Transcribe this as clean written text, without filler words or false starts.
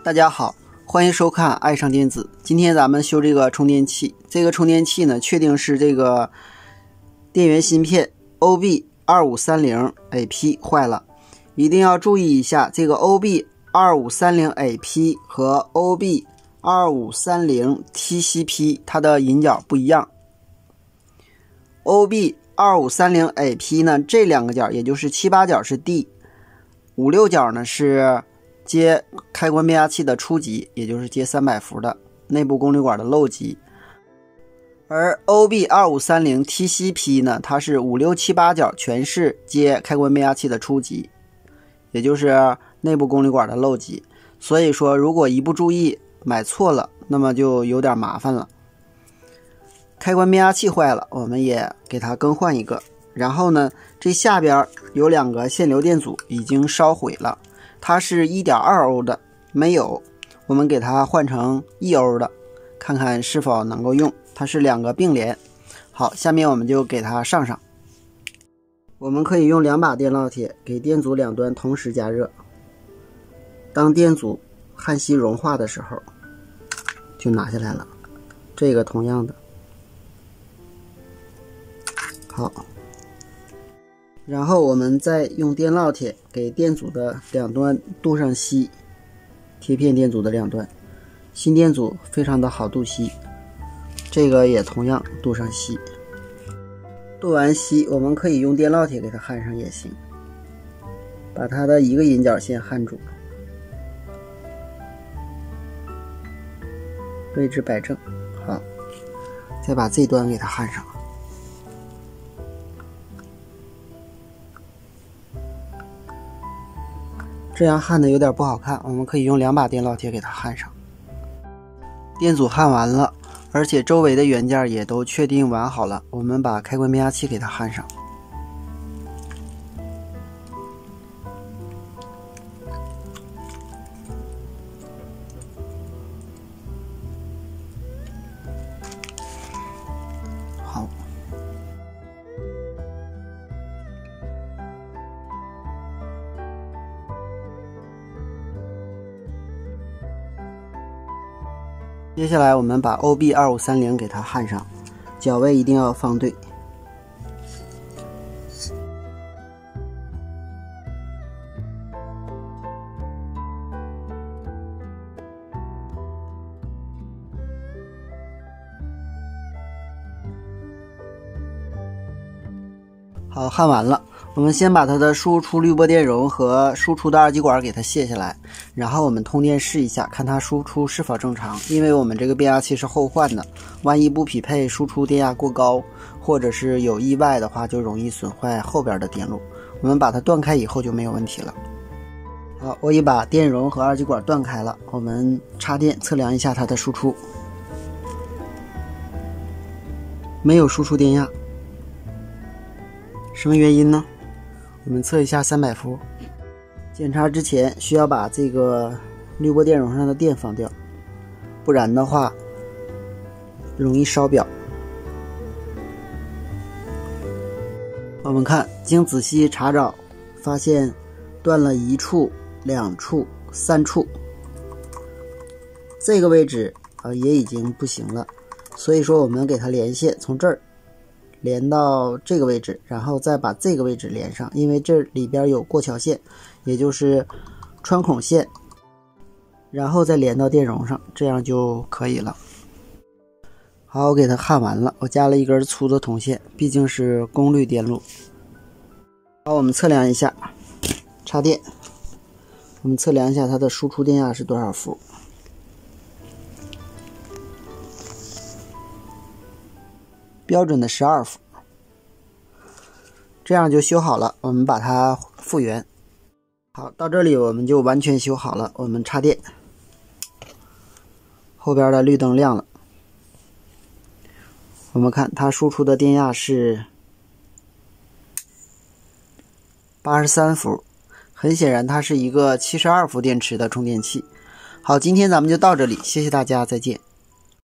大家好，欢迎收看爱上电子。今天咱们修这个充电器，这个充电器呢，确定是这个电源芯片 OB2530AP 坏了，一定要注意一下，这个 OB2530AP 和 OB2530TCP 它的引脚不一样。OB2530AP 呢，这两个角，也就是7、8角是 D， 5、6角呢是接开关变压器的初级，也就是接300伏的内部功率管的漏级。而 OB2530TCP 呢，它是5、6、7、8角全是接开关变压器的初级，也就是内部功率管的漏级。所以说如果一不注意买错了，那么就有点麻烦了。开关变压器坏了，我们也给它更换一个。然后呢，这下边有2个限流电阻已经烧毁了，它是 1.2 欧的，没有，我们给它换成1欧的，看看是否能够用。它是2个并联。好，下面我们就给它上。我们可以用2把电烙铁给电阻两端同时加热，当电阻焊锡融化的时候就拿下来了。这个同样的。好，然后我们再用电烙铁给电阻的两端镀上锡，贴片电阻的两端，新电阻非常的好镀锡，这个也同样镀上锡。镀完锡，我们可以用电烙铁给它焊上也行，把它的一个引脚先焊住，位置摆正。好，再把这端给它焊上。这样焊的有点不好看，我们可以用2把电烙铁给它焊上。电阻焊完了，而且周围的元件也都确定完好了，我们把开关变压器给它焊上。好，接下来我们把 OB2530 给它焊上，脚位一定要放对。好，焊完了。我们先把它的输出滤波电容和输出的二极管给它卸下来，然后我们通电试一下，看它输出是否正常。因为我们这个变压器是后换的，万一不匹配，输出电压过高，或者是有意外的话，就容易损坏后边的电路。我们把它断开以后就没有问题了。好，我已把电容和二极管断开了，我们插电测量一下它的输出，没有输出电压，什么原因呢？我们测一下300伏。检查之前需要把这个滤波电容上的电放掉，不然的话容易烧表。我们看，经仔细查找，发现断了1处、2处、3处，这个位置也已经不行了。所以说我们给它连线，从这儿连到这个位置，然后再把这个位置连上，因为这里边有过桥线，也就是穿孔线，然后再连到电容上，这样就可以了。好，我给它焊完了，我加了一根粗的铜线，毕竟是功率电路。好，我们测量一下，插电，我们测量一下它的输出电压是多少伏。标准的12伏，这样就修好了。我们把它复原。好，到这里我们就完全修好了。我们插电，后边的绿灯亮了。我们看它输出的电压是83伏，很显然它是一个72伏电池的充电器。好，今天咱们就到这里，谢谢大家，再见。